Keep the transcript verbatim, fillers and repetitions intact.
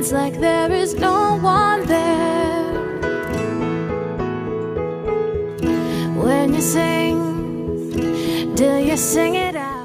It's like there is no one there. When you sing, do you sing it out?